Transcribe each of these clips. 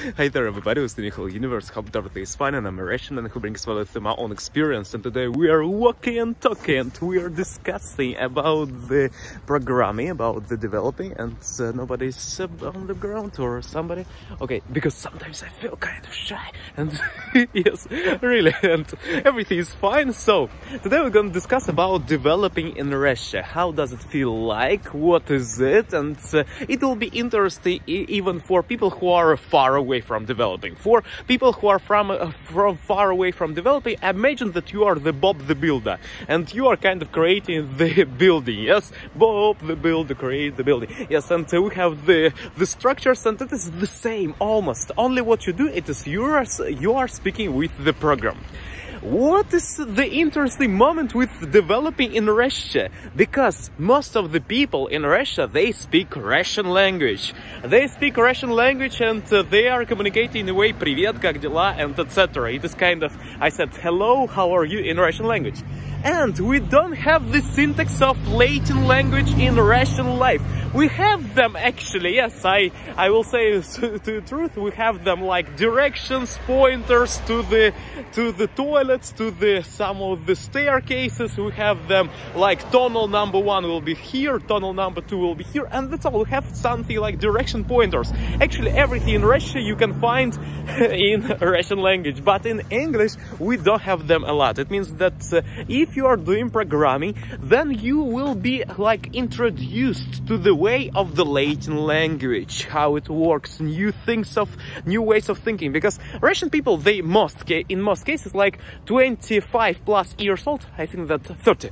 Hi there everybody, it's the Nihil Universe, hope everything is fine, and I'm a Russian who brings value through my own experience, and today we are walking and talking and we are discussing about the programming, about the developing, and nobody's on the ground or somebody. Okay, because sometimes I feel kind of shy, and yes, really, and everything is fine. So today we're going to discuss about developing in Russia. How does it feel like? What is it? And it will be interesting even for people who are far away from developing. For people who are from far away from developing, imagine that you are the Bob the Builder and you are kind of creating the building. Yes, Bob the Builder create the building. Yes, and we have the structures, and it is the same almost. Only what you do, it is you are speaking with the program. What is the interesting moment with developing in Russia? Because most of the people in Russia, they speak Russian language. They speak Russian language and they are communicating in a way "Привет, как дела?" and etc. It is kind of, I said hello, how are you in Russian language. And we don't have the syntax of Latin language in Russian life. We have them actually, yes, I will say the truth, we have them like directions, pointers to the toilets, to some of the staircases. We have them like tunnel number 1 will be here, tunnel number 2 will be here, and that's all. We have something like direction pointers. Actually everything in Russia you can find in Russian language, but in English we don't have them a lot. It means that if you are doing programming, then you will be like introduced to the way of the Latin language, how it works, new ways of thinking. Because Russian people, they in most cases like 25 plus years old, I think that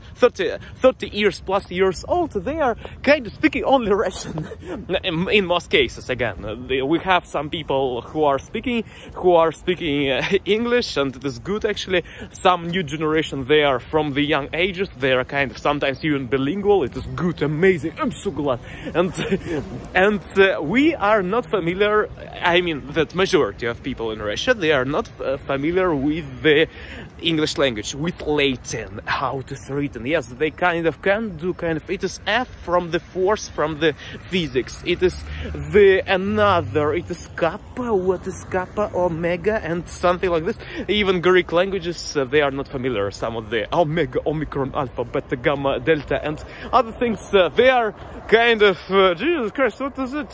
30 years plus years old, they are kind of speaking only Russian in most cases. Again, we have some people who are speaking English, and it is good actually. Some new generation, they are from the young ages, they are kind of sometimes even bilingual. It is good, amazing, I'm so glad. And we are not familiar, I mean that majority of people in Russia, they are not familiar with the English language, with Latin, how it is written. Yes, they kind of can do it is F from the force, from the physics. It is it is kappa, what is kappa, omega, and something like this. Even Greek languages, they are not familiar. Some of the omega, omicron, alpha, beta, gamma, delta, and other things, they are kind of, Jesus Christ, what is it?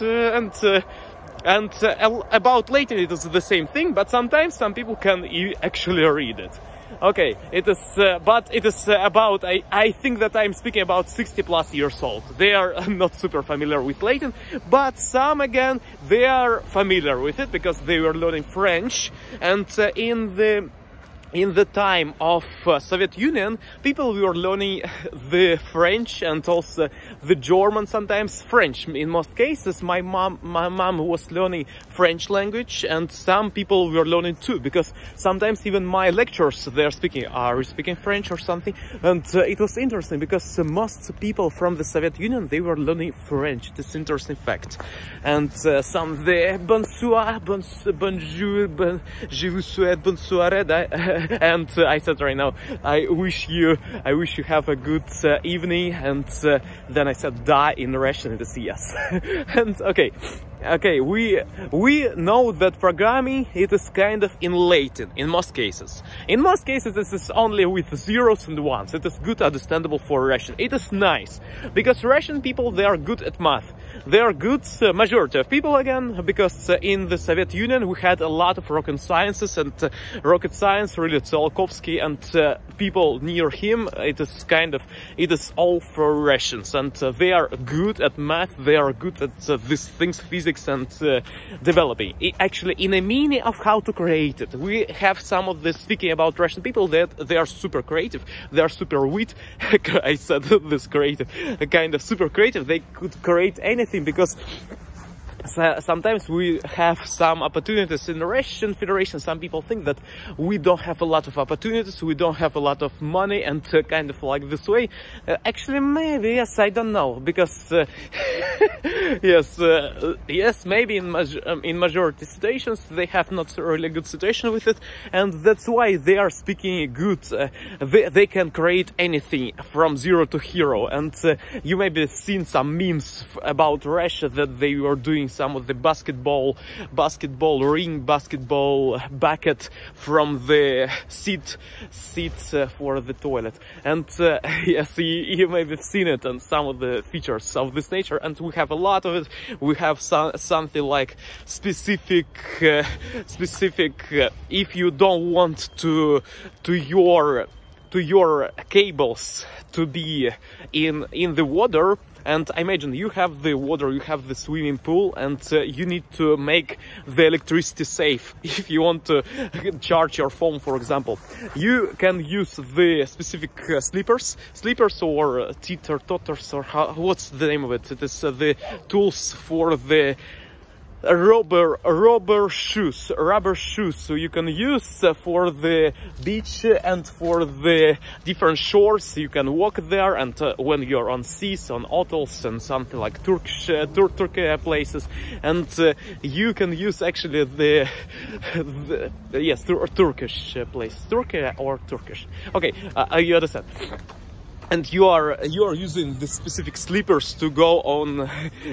And about Latin, it is the same thing, but sometimes some people can actually read it. Okay, it is, but it is about, I think that I'm speaking about 60 plus years old. They are not super familiar with Latin, but some again, they are familiar with it because they were learning French, and in the time of Soviet Union, people were learning the French and also the German, sometimes French. In most cases, my mom was learning French language, and some people were learning too, because sometimes even my lecturers, they're speaking, are we speaking French or something? And it was interesting because most people from the Soviet Union, they were learning French. It's an interesting fact. And some the bonsoir, bonjour, je vous souhaite bonne soirée. And I said right now, I wish you have a good evening, and then I said da in Russian, it is yes. And okay, we know that programming, it is kind of in Latin in most cases. In most cases this is only with zeros and ones. It is good, understandable for Russian. It is nice because Russian people, they are good at math. They are good, majority of people again, because in the Soviet Union we had a lot of rocket sciences, and rocket science, really Tsiolkovsky and people near him, it is all for Russians, and they are good at math, they are good at these things, physics and developing. Actually, in a meaning of how to create it, we have some of the speaking about Russian people that they are super creative, they are super wit. I said this creative, kind of super creative, they could create anything, because sometimes we have some opportunities in the Russian Federation. Some people think that we don't have a lot of opportunities, we don't have a lot of money, and kind of like this way. Actually, maybe, yes, I don't know, because yes, maybe in majority situations they have not really good situation with it, and that's why they are speaking good. They can create anything from zero to hero, and you maybe seen some memes about Russia that they were doing some of the basketball ring, basketball bucket from the seat for the toilet. And yes, you may have seen it and some of the features of this nature, and we have a lot of it. We have something like specific if you don't want to your cables to be in the water. And imagine you have the water, you have the swimming pool, and you need to make the electricity safe. If you want to charge your phone, for example, you can use the specific sleepers or teeter-totters, or what's the name of it? It is the tools for the rubber shoes, so you can use for the beach and for the different shores. You can walk there, and when you're on seas, on atolls and something like Turkey places, and you can use actually the Turkish place, Turkey or Turkish. Okay, you understand. And you are using the specific sleepers to go on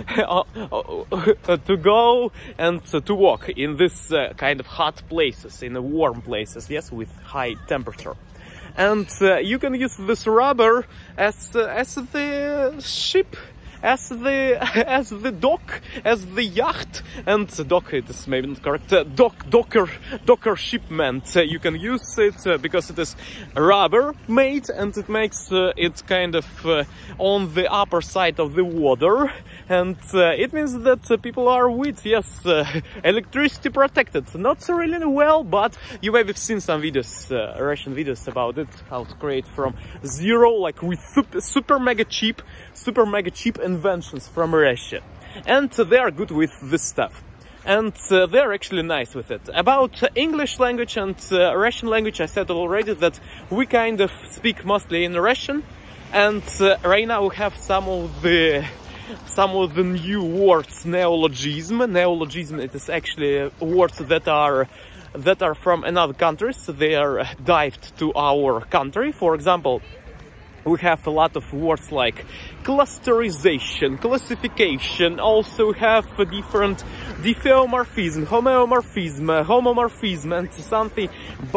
to go and to walk in this kind of hot places, in warm places, yes, with high temperature. And you can use this rubber as the ship, as the dock, as the yacht, and dock, it is maybe not correct, docker shipment. You can use it because it is rubber made, and it makes it kind of on the upper side of the water, and it means that people are with, yes, electricity protected. Not really well, but you may have seen some videos, Russian videos about it, how to create from zero, like with super mega cheap inventions from Russia, and they are good with this stuff, and they're actually nice with it. About English language and Russian language, I said already that we kind of speak mostly in Russian, and right now we have some of the new words, neologism. It is actually words that are from another countries. They are dived to our country. For example, we have a lot of words like clusterization, classification. Also we have a different diffeomorphism, homomorphism, and something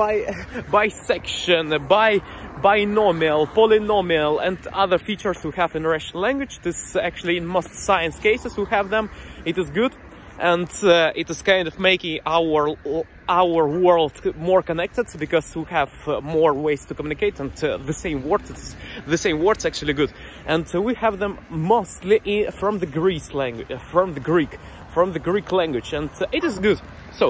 bisection, binomial, polynomial, and other features we have in Russian language. This actually in most science cases we have them. It is good, and it is kind of making our world more connected, because we have more ways to communicate, and the same words actually good, and we have them mostly from the Greek language, from the Greek language, and it is good. So,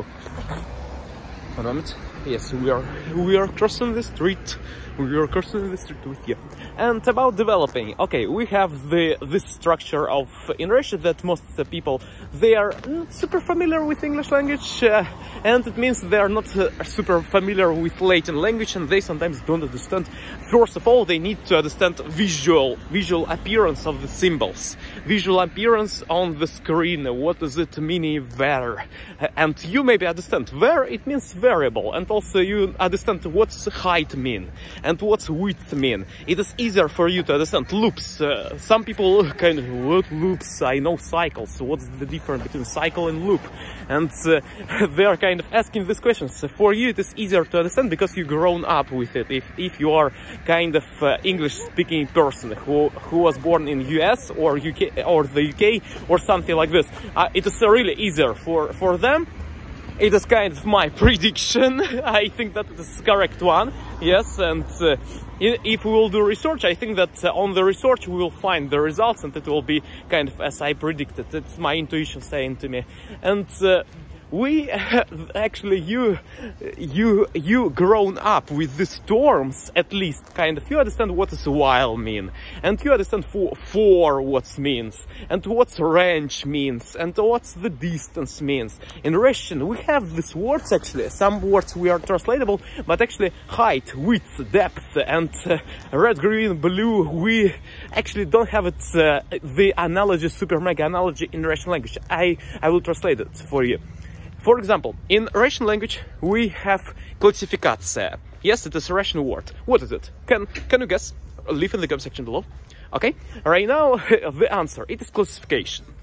one moment. Yes, we are crossing the street. We are crossing the street with you. And about developing, okay, we have this structure of in Russia that most people, they are not super familiar with English language, and it means they are not super familiar with Latin language, and they sometimes don't understand. First of all, they need to understand visual appearance of the symbols, visual appearance on the screen. What does it mean there? And you maybe understand where it means variable, and also you understand what's height mean and what's width mean. It is easier for you to understand loops. Some people kind of, what loops? I know cycles. What's the difference between cycle and loop? And they are kind of asking these questions. For you it is easier to understand because you've grown up with it. If you are kind of English-speaking person who was born in US or UK or the UK or something like this, it is really easier for them. It is kind of my prediction. I think that it is the correct one. Yes, and if we will do research, I think that on the research we will find the results, and it will be kind of as I predicted. It's my intuition saying to me. And we actually, you grown up with the storms, at least, kind of. You understand what is while mean, and you understand for what means, and what's range means, and what's the distance means. In Russian we have these words, actually some words we are translatable, but actually height, width, depth, and red, green, blue, we actually don't have it, the analogy, super mega analogy in Russian language. I will translate it for you. For example, in Russian language we have classificatsiya. Yes, it is a Russian word. What is it? Can you guess? Leave in the comment section below. Okay, right now the answer, it is classification.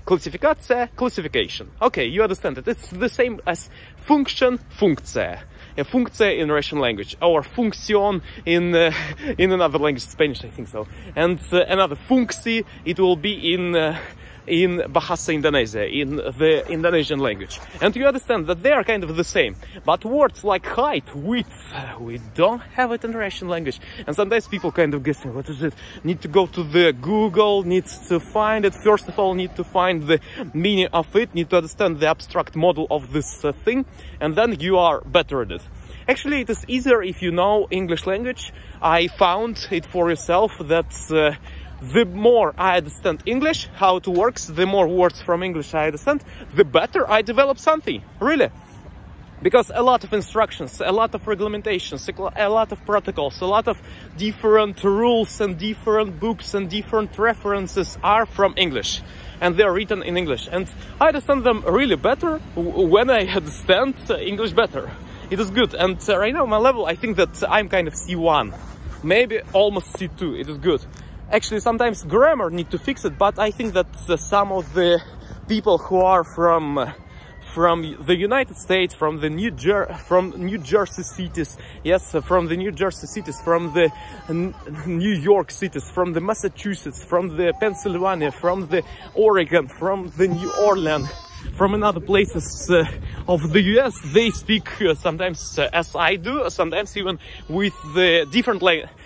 Классификация, classification. Okay, you understand it. It's the same as function, функция. A функция in Russian language, or function in another language, Spanish, I think so. And another функции, it will be in Bahasa Indonesia, in the Indonesian language. And you understand that they are kind of the same. But words like height, width, we don't have it in Russian language. And sometimes people kind of guessing, what is it? Need to go to the Google, needs to find it. First of all, need to find the meaning of it, need to understand the abstract model of this thing, and then you are better at it. Actually, it is easier if you know English language. I found it for yourself that the more I understand English, how it works, the more words from English I understand, the better I develop something, really. Because a lot of instructions, a lot of regulations, a lot of protocols, a lot of different rules and different books and different references are from English. And they are written in English. And I understand them really better when I understand English better. It is good. And right now, my level, I think that I'm kind of C1. Maybe almost C2. It is good. Actually, sometimes grammar need to fix it, but I think that some of the people who are from the United States, from New Jersey cities, yes, from the New Jersey cities, from the New York cities, from the Massachusetts, from the Pennsylvania, from the Oregon, from the New Orleans, from another places of the US, they speak sometimes as I do, sometimes even with different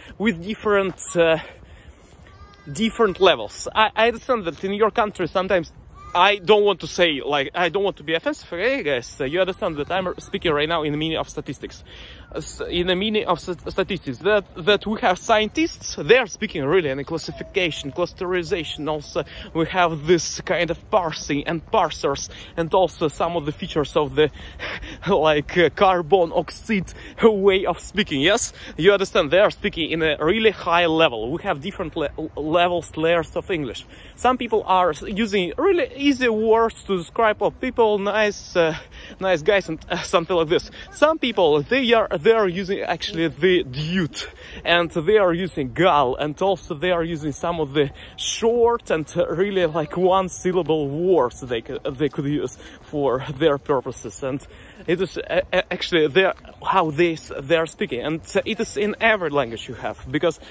levels. I understand that in your country sometimes I don't want to say, like, I don't want to be offensive, okay, guys? You understand that I'm speaking right now in the meaning of statistics. In the meaning of statistics, that we have scientists, they are speaking really in a classification, clusterization. Also, we have this kind of parsing and parsers, and also some of the features of the, like, carbon oxide way of speaking. Yes, you understand, they are speaking in a really high level. We have different levels, layers of English. Some people are using really easy words to describe people, nice guys, and something like this. Some people, they are using actually the dude, and they are using gal, and also they are using some of the short and really like one syllable words they could use for their purposes. And it is actually how they are speaking, and it is in every language you have, because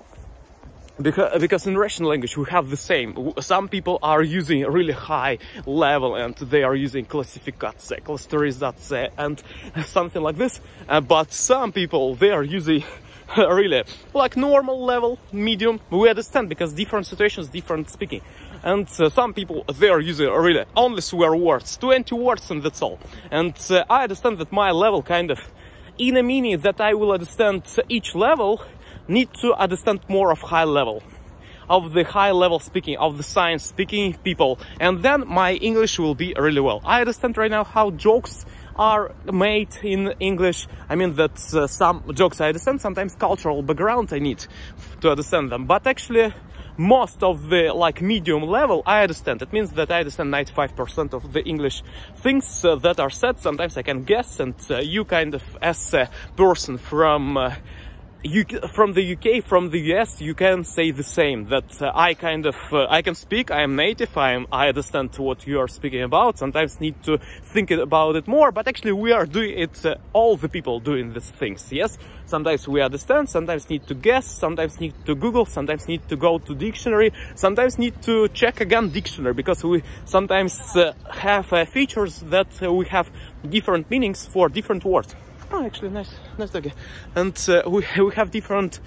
in Russian language we have the same. Some people are using a really high level, and they are using classificaция, clusterization, and something like this. But some people, they are using really like normal level, medium. We understand, because different situations, different speaking. And some people, they are using really only swear words, 20 words, and that's all. And I understand that my level kind of, in a meaning that I will understand each level, need to understand more of high level, of the high level speaking, of the science speaking people, and then my English will be really well. I understand right now how jokes are made in English. I mean that some jokes I understand, sometimes cultural background I need to understand them, but actually most of the like medium level I understand. It means that I understand 95% of the English things that are said. Sometimes I can guess, and you kind of, as a person from the UK, from the US, you can say the same, that I can speak, I am native, I understand what you are speaking about. Sometimes need to think about it more, but actually we are doing it, all the people doing these things, yes? Sometimes we understand, sometimes need to guess, sometimes need to Google, sometimes need to go to dictionary, sometimes need to check again dictionary, because we sometimes have features that we have different meanings for different words. Oh, actually, nice doggy. And we have different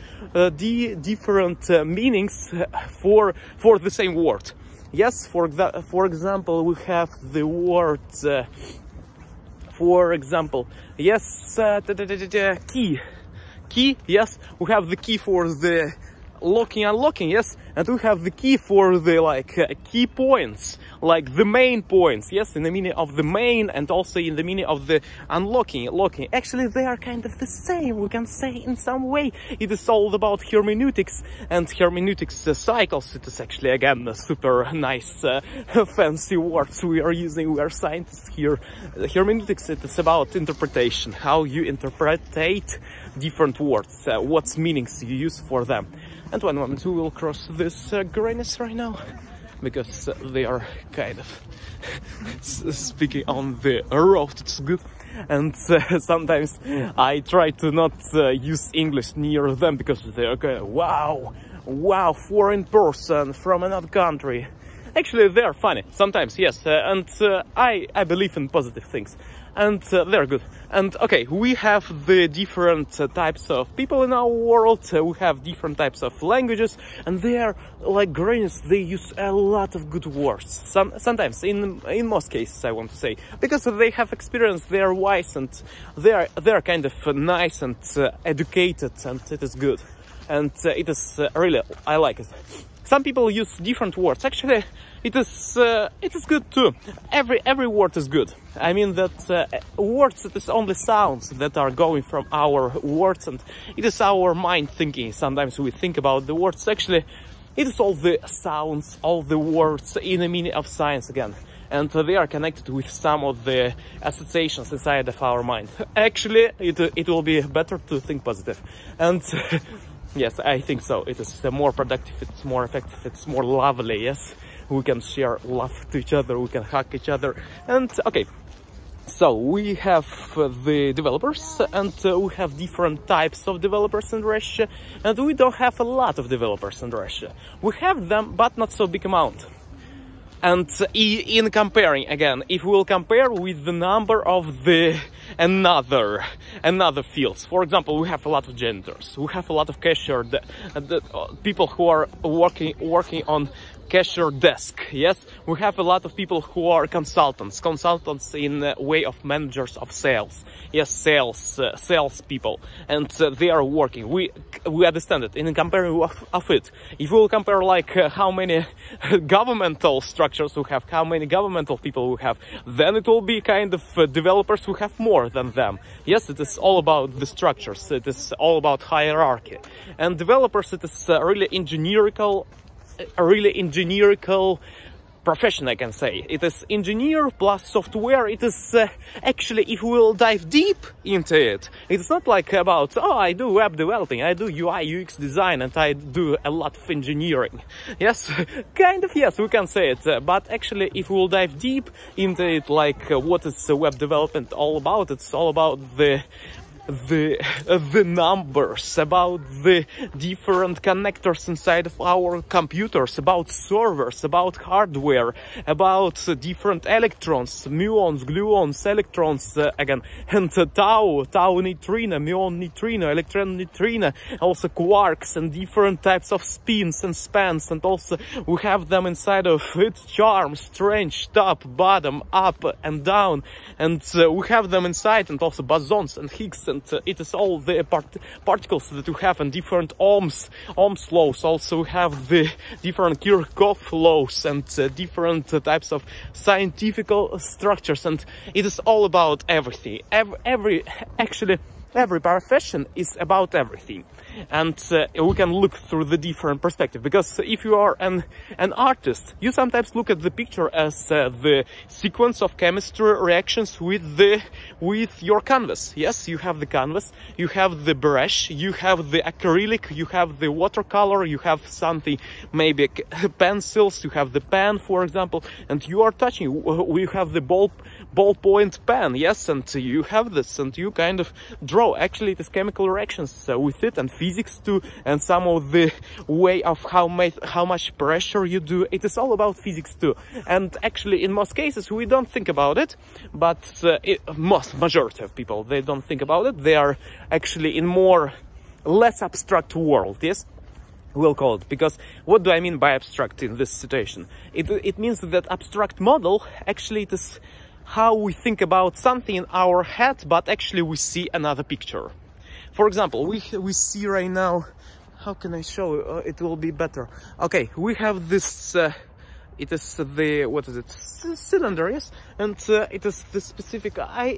meanings for the same word. Yes, for example, we have the word. For example, yes, key. Key. Yes, we have the key for the locking, unlocking. Yes, and we have the key for the like key points, like the main points. Yes, in the meaning of the main, and also in the meaning of the unlocking, locking. Actually, they are kind of the same, we can say, in some way. It is all about hermeneutics and hermeneutics cycles. It is actually, again, a super nice fancy words we are using. We are scientists here. Hermeneutics, it is about interpretation, how you interpretate different words, what meanings you use for them. And one moment, we will cross this grayness right now. because they are kind of speaking on the road. It's good. And sometimes I try to not use English near them because they're kind of, wow, foreign person from another country. Actually, they're funny sometimes, yes, and I believe in positive things, and they're good. And okay, we have the different types of people in our world, we have different types of languages, and they are like Granians, they use a lot of good words. Sometimes, in most cases, I want to say, because they have experience, they are wise, and they are kind of nice and educated, and it is good. And it is really, I like it. Some people use different words. Actually, it is good too. Every word is good. I mean that words, it is only sounds that are going from our words, and it is our mind thinking. Sometimes we think about the words. Actually, it is all the sounds, all the words in the meaning of science again. And they are connected with some of the associations inside of our mind. Actually, it will be better to think positive. And yes, I think so. It is more productive, it's more effective, it's more lovely, yes? We can share love to each other, we can hug each other. And okay, so we have the developers, and we have different types of developers in Russia. And we don't have a lot of developers in Russia. We have them, but not so big amount. And in comparing, again, if we will compare with the number of the another fields, for example, we have a lot of janitors, we have a lot of cashier, the people who are working on cashier desk, yes, we have a lot of people who are consultants in the way of managers of sales, yes, sales people, and they are working. We understand it in comparing of it. If we will compare like how many governmental structures we have, how many governmental people we have, then it will be kind of developers who have more than them. Yes, it is all about the structures, it is all about hierarchy, and developers, it is really engineerical profession, I can say. It is engineer plus software. It is actually, if we will dive deep into it, it's not like about, oh, I do web developing, I do UI, UX design, and I do a lot of engineering. Yes, kind of, yes, we can say it. But actually, if we will dive deep into it, like what is web development all about, it's all about the numbers, about the different connectors inside of our computers, about servers, about hardware, about different electrons, muons, gluons, electrons, again, and tau neutrino, muon neutrino, electron neutrino, also quarks and different types of spins and spans, and also we have them inside of its charm, strange, top, bottom, up and down, and we have them inside, and also bosons and Higgs, and it is all the particles that we have in different Ohm's laws. Also we have the different Kirchhoff laws and different types of scientific structures, and it is all about everything. Actually every profession is about everything, and we can look through the different perspective, because if you are an artist, you sometimes look at the picture as the sequence of chemistry reactions with your canvas. Yes, you have the canvas, you have the brush, you have the acrylic, you have the watercolor, you have something, maybe pencils, you have the pen, for example, and you are touching. We have the ballpoint pen, yes, and you have this, and you kind of draw. Actually, it is chemical reactions with it, and physics too, and some of the way of how much pressure you do. It is all about physics too. And actually, in most cases, we don't think about it, but majority of people, they don't think about it. They are actually in less abstract world, yes? We'll call it, because what do I mean by abstract in this situation? It means that abstract model, actually it is how we think about something in our head, but actually we see another picture. For example, we see right now, how can I show it will be better? Okay, we have this, it is the, what is it, cylinder, yes? And it is the specific,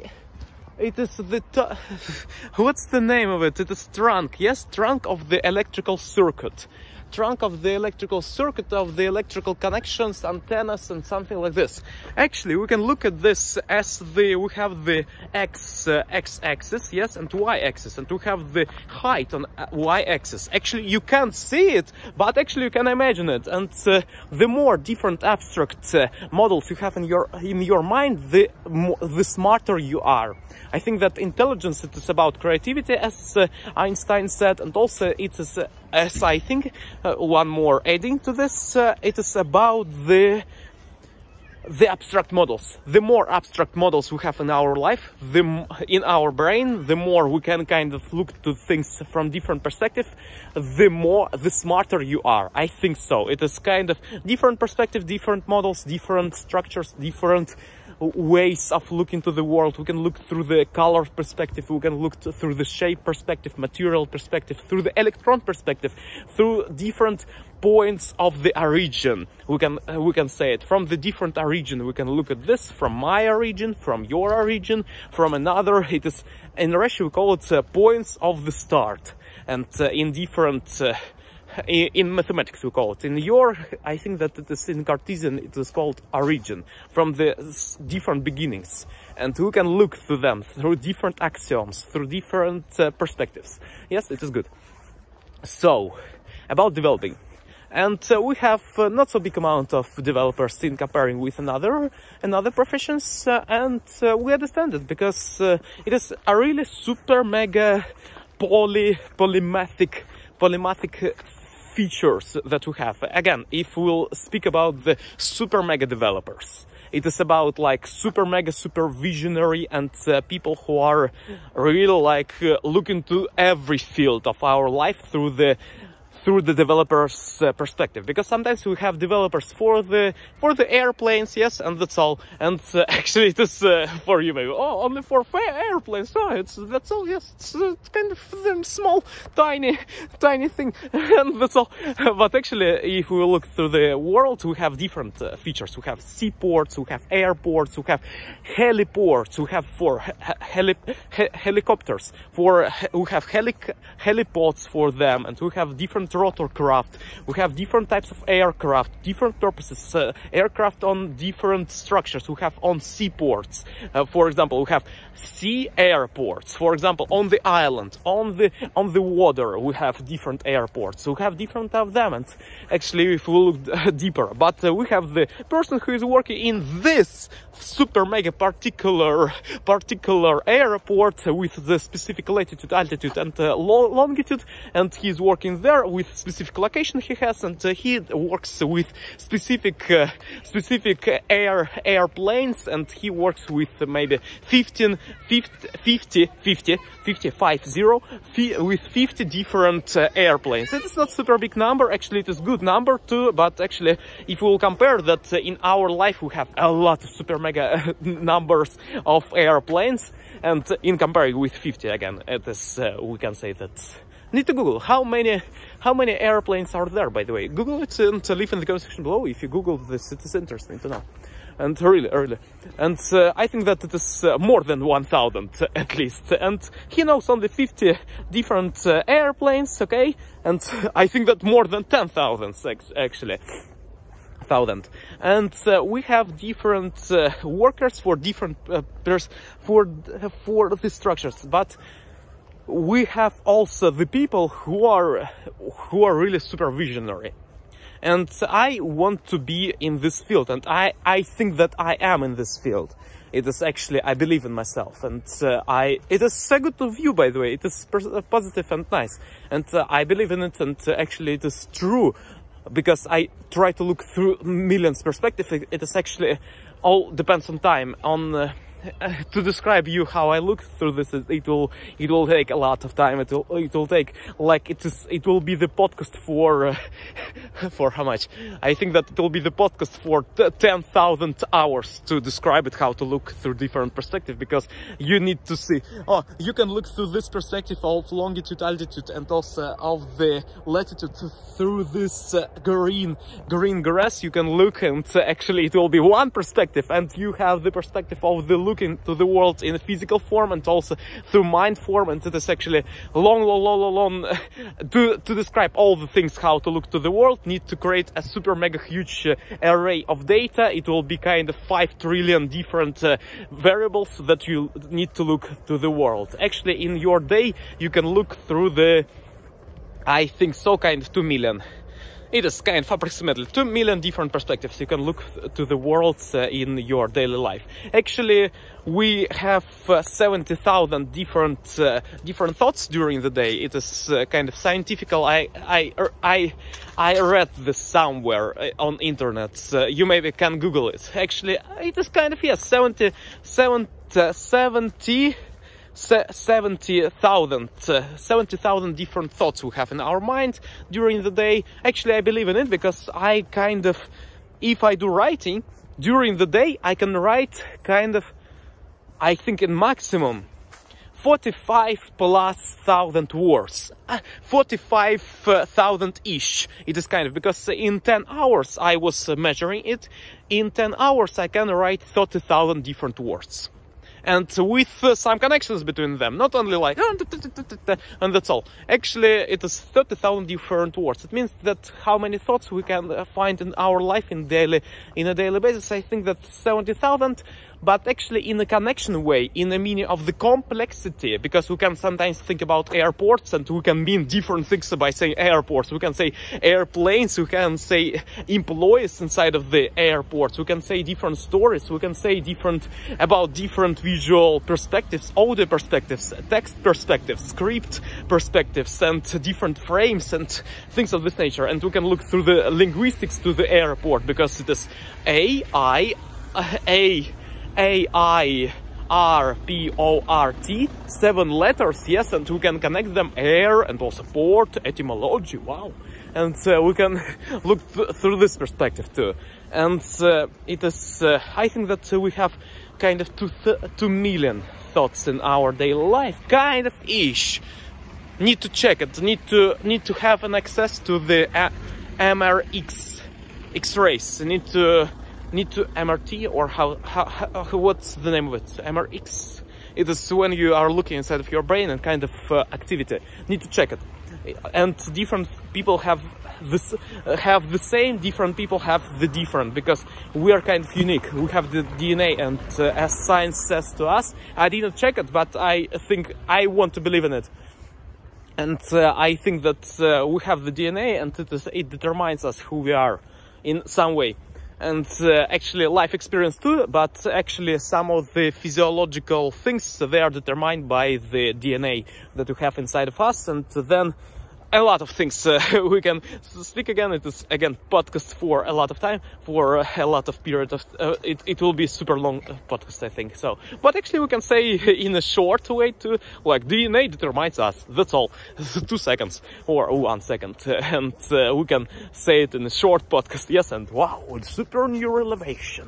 it is the, what's the name of it? It is trunk, yes? Trunk of the electrical circuit. trunk of the electrical circuit, of the electrical connections, antennas, and something like this. Actually, we can look at this as we have the x-axis, yes, and y-axis, and we have the height on y-axis. Actually, you can't see it, but actually you can imagine it. And the more different abstract models you have in your mind, the smarter you are. I think that intelligence, it is about creativity, as Einstein said, and also it is, as I think, one more adding to this, it is about the abstract models. The more abstract models we have in our life, in our brain, the more we can kind of look to things from different perspectives, the smarter you are. I think so. It is kind of different perspective, different models, different structures, different ways of looking to the world. We can look through the color perspective, we can look through the shape perspective, material perspective, through the electron perspective, through different points of the origin. We can say it from the different origin. We can look at this from my origin, from your origin, from another. It is in Russia we call it points of the start, and in different in mathematics we call it. I think that it is in Cartesian, it is called origin, from the different beginnings. And we can look through them, through different axioms, through different perspectives. Yes, it is good. So, about developing. And we have not so big amount of developers in comparing with another professions, and we understand it, because it is a really super mega polymathic features that we have. Again, if we'll speak about the super mega developers, it is about like super mega super visionary and people who are really like looking to every field of our life through the developer's perspective, because sometimes we have developers for the airplanes, yes, and that's all. And actually it is for you maybe, oh, only for airplanes, oh, that's all, yes, it's kind of small tiny thing, and that's all. But actually, if we look through the world, we have different features. We have seaports, we have airports, we have heliports, we have for helicopters, we have helipods for them, and we have different rotorcraft. We have different types of aircraft, different purposes, aircraft on different structures. We have on seaports, for example, we have sea airports. For example, on the island, on the water, we have different airports. We have different of them, and actually, if we look deeper, but we have the person who is working in this super mega particular airport with the specific latitude, altitude, and longitude, and he's working there with specific location he has, and he works with specific airplanes, and he works with maybe 50 with 50 different airplanes. It is not super big number, actually it is good number too, but actually if we will compare that in our life we have a lot of super mega numbers of airplanes, and in comparing with 50 again, it is we can say that need to Google how many airplanes are there, by the way. Google it and leave in the comment section below if you Google this. It is interesting to know. And really. And I think that it is more than 1,000 at least. And he knows only 50 different airplanes, okay? And I think that more than 10,000 actually. And we have different workers for different for the structures, but we have also the people who are really super visionary. And I want to be in this field, and I think that I am in this field. It is actually, I believe in myself, and it is a good view, by the way. It is positive and nice, and I believe in it, and actually it is true, because I try to look through millions perspective. It is actually all depends on time, on to describe you how I look through this. It will take a lot of time. It will take like it will be the podcast for how much? I think that it will be the podcast for 10,000 hours to describe it, how to look through different perspectives, because you need to see. Oh, you can look through this perspective of longitude, altitude, and also of the latitude through this green grass. You can look, and actually it will be one perspective, and you have the perspective of the look look into the world in a physical form and also through mind form, and it is actually long to describe all the things how to look to the world. Need to create a super mega huge array of data. It will be kind of 5 trillion different variables that you need to look to the world. Actually, in your day, you can look through the, I think so, kind of 2 million. It is kind of approximately 2 million different perspectives you can look to the world in your daily life. Actually, we have 70,000 different thoughts during the day. It is kind of scientific. I read this somewhere on internet. You maybe can Google it. Actually, it is kind of, yes, 70,000 different thoughts we have in our mind during the day. Actually, I believe in it because I kind of, if I do writing during the day, I can write kind of, I think in maximum 45,000+ words, 45,000-ish. It is kind of, because in 10 hours I was measuring it. In 10 hours I can write 30,000 different words. And with some connections between them, not only like, and that's all. Actually, it is 30,000 different words. It means that how many thoughts we can find in our life in a daily basis. I think that 70,000, but actually in a connection way, in the meaning of the complexity, because we can sometimes think about airports and we can mean different things by saying airports. We can say airplanes, we can say employees inside of the airports, we can say different stories, we can say about different visual perspectives, audio perspectives, text perspectives, script perspectives, and different frames and things of this nature. And we can look through the linguistics to the airport, because it is AIRPORT, 7 letters, yes, and we can connect them, air and also port, etymology, wow. And we can look through this perspective too. And it is, I think that we have kind of 2 million thoughts in our daily life, kind of ish. Need to check it, need to have an access to the MRX X-rays, need to MRT, or how what's the name of it? MRX. It is when you are looking inside of your brain and kind of activity. Need to check it. And different people have the same, different people have the different, because we are kind of unique. We have the DNA, and as science says to us, I didn't check it, but I think I want to believe in it. And I think that we have the DNA, and it determines us who we are in some way. And actually life experience too, but actually some of the physiological things, they are determined by the DNA that we have inside of us. And then a lot of things we can speak again. It is again podcast for a lot of time, for a lot of period of it will be super long podcast, I think so. But actually we can say in a short way too, like DNA determines us, that's all. 2 seconds or 1 second, and we can say it in a short podcast. Yes, and wow, super new revelation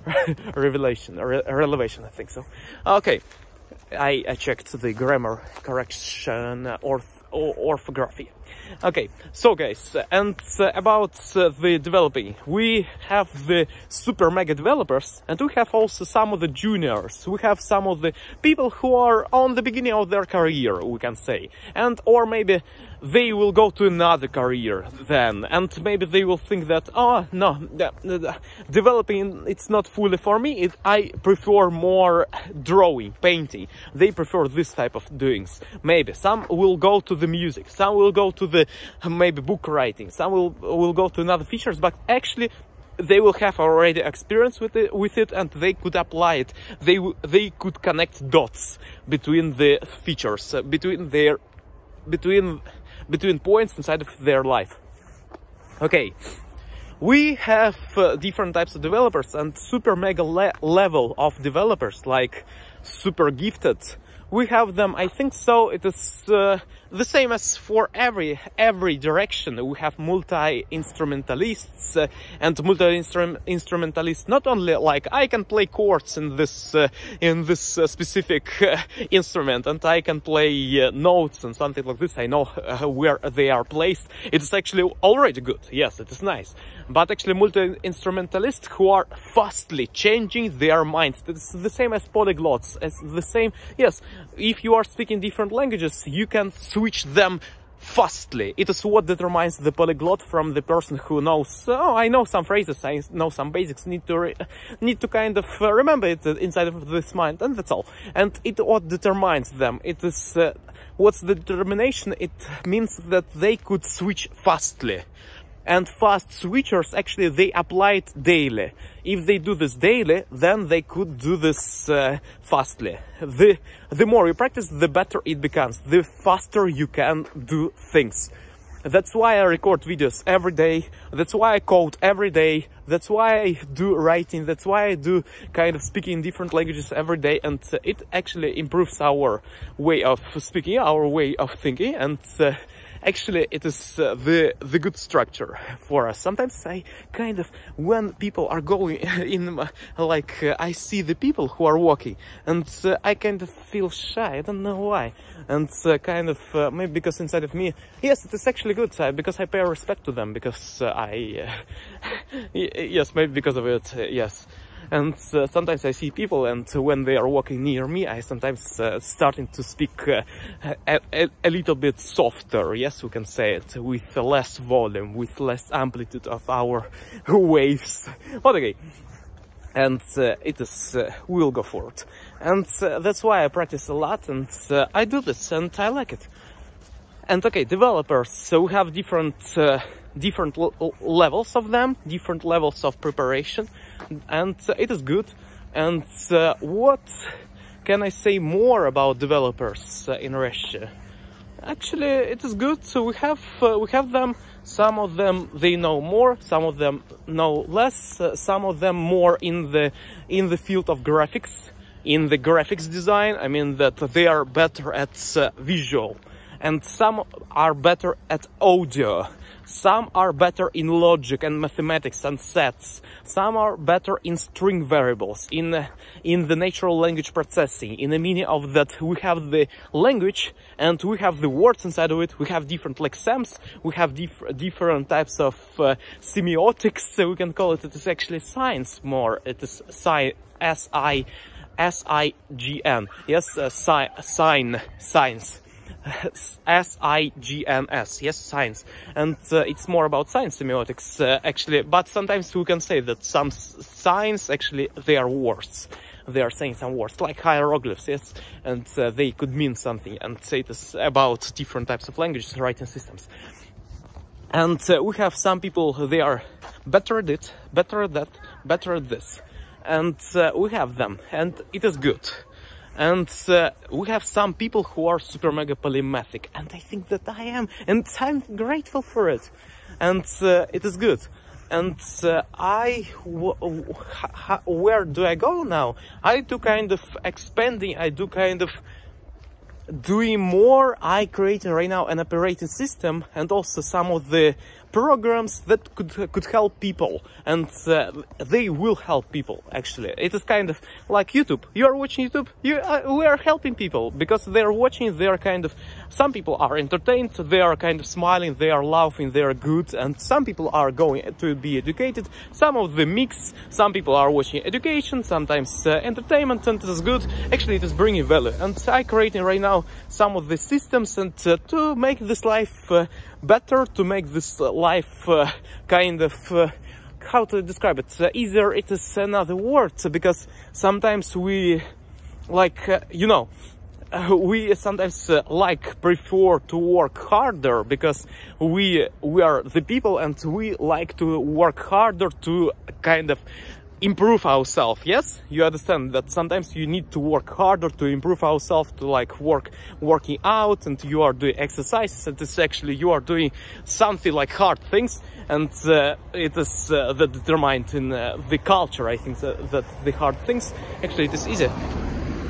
revelation, I think so. Okay, I checked the grammar correction or orthography. Okay, so guys, and about the developing, we have the super mega developers, and we have also some of the juniors. We have some of the people who are on the beginning of their career, we can say, and or maybe they will go to another career then, and maybe they will think that, oh no, developing, it's not fully for me, I prefer more drawing, painting. They prefer this type of doings. Maybe some will go to the music, some will go to the maybe book writing, some will go to another features, but actually they will have already experience with it, and they could apply it. They could connect dots between the features, between points inside of their life. Okay, we have different types of developers, and super mega level of developers, like super gifted we have them, I think so. It is the same as for every direction. We have multi-instrumentalists and multi-instrumentalists. Not only like I can play chords in this specific instrument, and I can play notes and something like this. I know where they are placed. It is actually already good. Yes, it is nice. But actually, multi-instrumentalists who are fastly changing their minds. It's the same as polyglots. As the same. Yes, if you are speaking different languages, you can switch them fastly. It is what determines the polyglot from the person who knows. Oh, I know some phrases, I know some basics. Need to kind of remember it inside of this mind, and that's all. And it what determines them. It is what's the determination? It means that they could switch fastly. And fast switchers, actually, they apply it daily. If they do this daily, then they could do this fastly. The more you practice, the better it becomes. The faster you can do things. That's why I record videos every day. That's why I code every day. That's why I do writing. That's why I do kind of speaking in different languages every day. And it actually improves our way of speaking, our way of thinking. And actually, it is the good structure for us. Sometimes I kind of, when people are going in, like I see the people who are walking, and I kind of feel shy. I don't know why. And kind of maybe because inside of me, yes, it is actually good because I pay respect to them, because yes, maybe because of it, yes. And sometimes I see people, and when they are walking near me, I sometimes starting to speak a little bit softer, yes, we can say it, with less volume, with less amplitude of our waves. But okay, and it is, we'll go for it. And that's why I practice a lot, and I do this, and I like it. And okay, developers, so we have different levels of them, different levels of preparation, and it is good. And what can I say more about developers in Russia? Actually, it is good. So we have them. Some of them they know more, some of them know less, some of them more in the field of graphics, in the graphics design. I mean that they are better at visual, and some are better at audio. Some are better in logic and mathematics and sets. Some are better in string variables, in the natural language processing, in the meaning of that we have the language and we have the words inside of it. We have different lexems, we have different types of semiotics, so we can call it. It is actually science more. It is S-I-G-N. Yes, science. S-I-G-N-S, yes, science. And it's more about science semiotics, actually, but sometimes we can say that some science, actually, they are words. They are saying some words, like hieroglyphs, yes, and they could mean something, and say it is about different types of languages, writing systems. And we have some people who they are better at it, better at that, better at this. And we have them, and it is good. And we have some people who are super mega polymathic, and I think that I am, and I'm grateful for it. And it is good. And where do I go now? I do kind of expanding, I do kind of doing more. I creating right now an operating system, and also some of the programs that could help people, and they will help people. Actually, it is kind of like YouTube. You are watching YouTube, we are helping people, because they are watching. They are kind of, some people are entertained, they are kind of smiling, they are laughing, they are good, and some people are going to be educated. Some of the mix. Some people are watching education, sometimes entertainment, and it is good. Actually, it is bringing value, and I creating right now some of the systems, and to make this life better, to make this life kind of, how to describe it, easier. It is another word, because sometimes we, like, you know, we sometimes prefer to work harder, because we are the people, and we like to work harder to kind of improve ourselves. Yes, you understand that sometimes you need to work harder to improve ourselves, to like working out, and you are doing exercises, and it's actually you are doing something like hard things, and it is that determined in the culture. I think that the hard things, actually it is easy.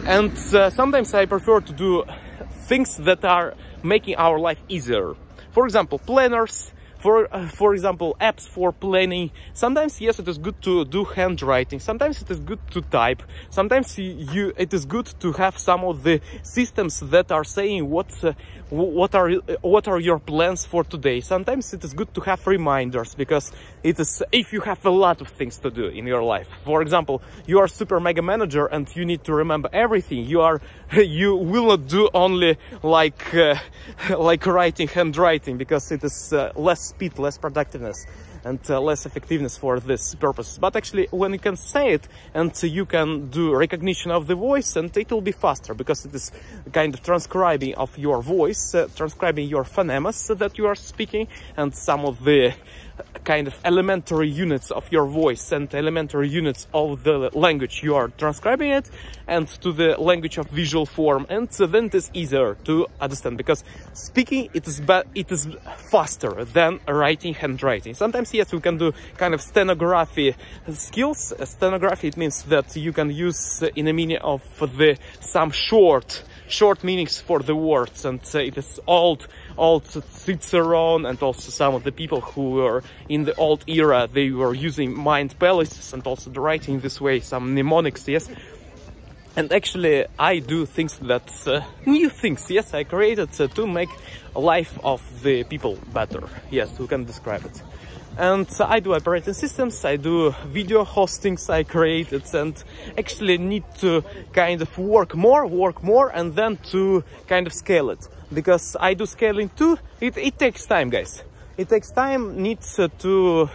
And sometimes I prefer to do things that are making our life easier. For example, planners. For example, apps for planning. Sometimes, yes, it is good to do handwriting. Sometimes it is good to type. Sometimes it is good to have some of the systems that are saying what are your plans for today. Sometimes it is good to have reminders, because it is, if you have a lot of things to do in your life. For example, you are super mega manager and you need to remember everything. You will not do only like writing, handwriting, because it is less speed, less productiveness, and less effectiveness for this purpose. But actually, when you can say it and you can do recognition of the voice, and it will be faster, because it is kind of transcribing of your voice, transcribing your phonemes that you are speaking, and some of the kind of elementary units of your voice and elementary units of the language you are transcribing it, and to the language of visual form, and then it is easier to understand, because speaking it is faster than writing, handwriting. Sometimes, yes, we can do kind of stenography skills. Stenography, it means that you can use in a meaning of some short meanings for the words, and it is old Cicero, and also some of the people who were in the old era, they were using mind palaces and also writing this way, some mnemonics, yes. And actually, I do things that, new things, yes, I created to make life of the people better, yes, who can describe it. And I do operating systems, I do video hostings I created, and actually need to kind of work more, and then to kind of scale it. Because I do scaling too, it takes time, guys. It takes time, needs to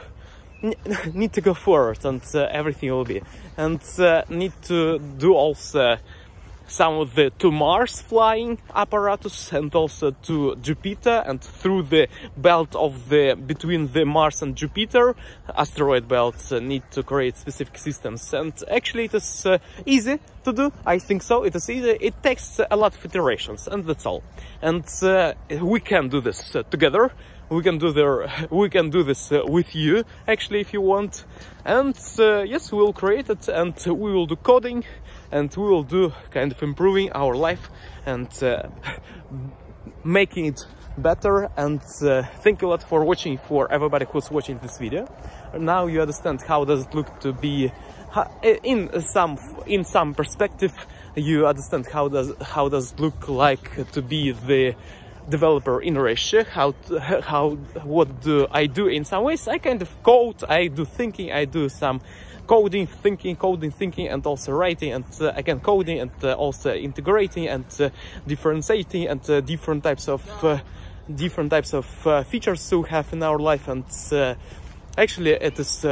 go forward, and everything will be. And need to do also some of the to Mars flying apparatus, and also to Jupiter, and through the belt of between the Mars and Jupiter asteroid belts need to create specific systems. And actually it is easy to do, I think so. It is easy, it takes a lot of iterations, and that's all. And we can do this together. We can do this with you, actually, if you want. And yes, we will create it, and we will do coding, and we will do kind of improving our life and making it better. And thank you a lot for watching, for everybody who's watching this video. Now you understand how does it look to be in some perspective. You understand how does it look like to be the developer in Russia, what do I do in some ways. I kind of code, I do thinking, I do some coding, thinking, and also writing, and again coding, and also integrating and differentiating, and different types of features we have in our life. And actually it is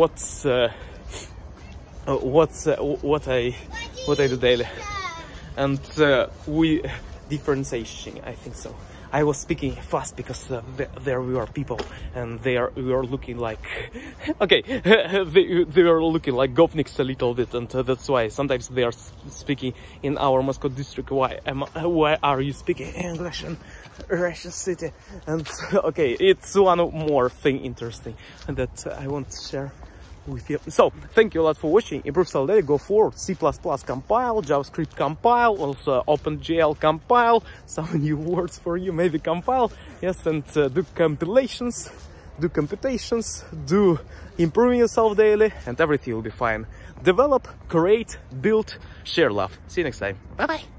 what I do daily. And we differentiation, I think so. I was speaking fast because there were people, and we are looking like okay, they are looking like gopniks a little bit, and that's why sometimes they are speaking in our Moscow district. Why are you speaking English in Russian city? And okay, it's one more thing interesting that I want to share with you. So thank you a lot for watching. Improve Cell Daily, go forward. C++ compile, JavaScript compile, also OpenGL compile, some new words for you, maybe compile, yes, and do compilations, do computations, do improving yourself daily, and everything will be fine. Develop, create, build, share love. See you next time. Bye bye.